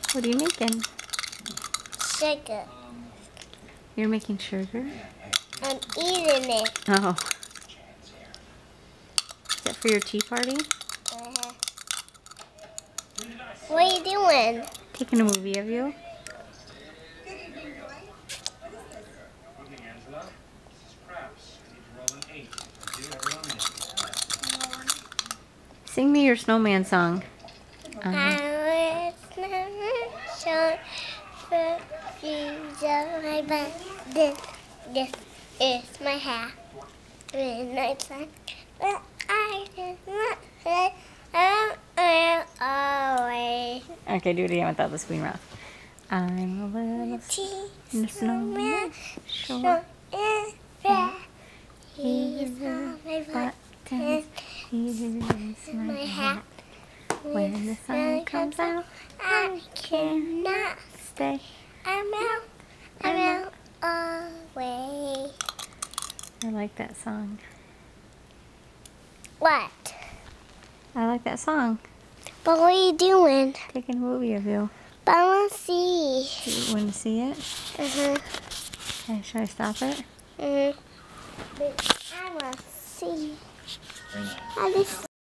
What are you making? Sugar. You're making sugar? I'm eating it. Oh. Is that for your tea party? Uh-huh. What are you doing? Taking a movie of you? Sing me your Snowman Song. I was never sure for you my bed. This is my hat. Midnight sun. But I did not say I always. Okay, do it again without the spoon mouth. I'm a little snowman, short and fat. He's on my button. Here's my hat. When the sun comes out, I cannot stay. I'm out away. I like that song. What? I like that song. But what are you doing? Taking a movie of you. But I want to see. You want to see it? Uh-huh. Okay, should I stop it? But I want to see.